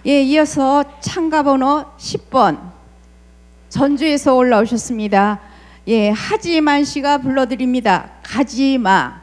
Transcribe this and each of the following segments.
예, 이어서 참가번호 10번 전주에서 올라오셨습니다. 예, 하지만 씨가 불러드립니다. 가지마.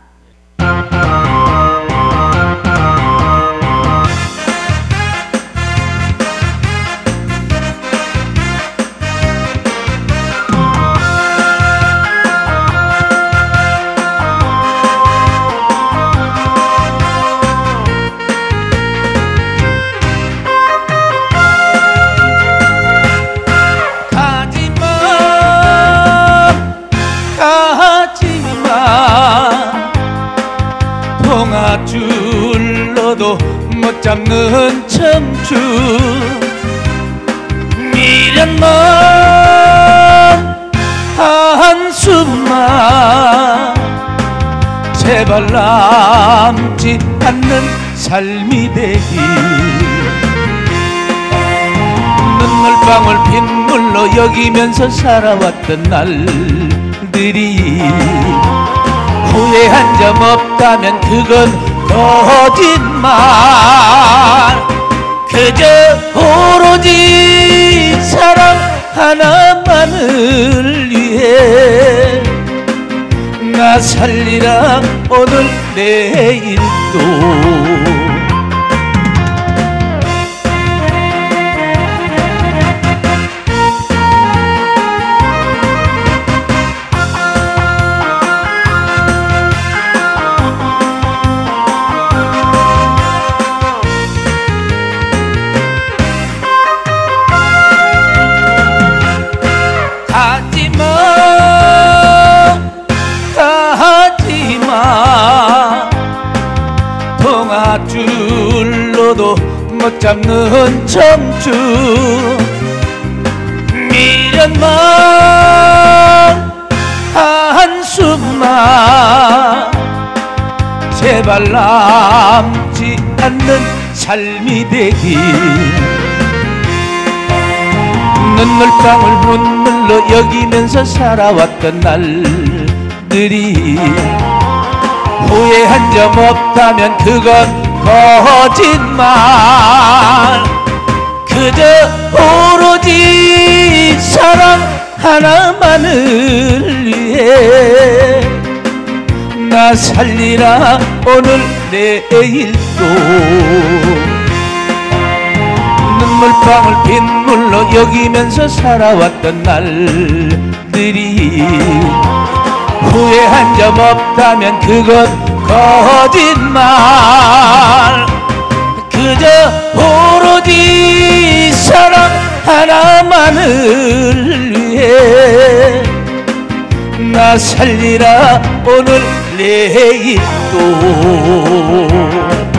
통아줄로도 못 잡는 청춘 미련만 한숨만 제발 남지 않는 삶이 되길 눈물방울 빗물로 여기면서 살아왔던 날들이 후회한 점 없다면 그건 거짓말 그저 오로지 사랑 하나만을 위해 나 살리라 오늘 내일도 통아줄로도 못 잡는 청춘 미련만 한숨만 제발 남지 않는 삶이 되길 눈물방울 눈물로 여기면서 살아왔던 날들이 후회한 점 없다면 그건 거짓말 그저 오로지 사랑 하나만을 위해 나 살리라 오늘 내일도 눈물방울 빗물로 여기면서 살아왔던 날들이 후회한 점 없다면 그건 거짓말 그저 오로지 사랑 하나만을 위해 나 살리라 오늘 내일도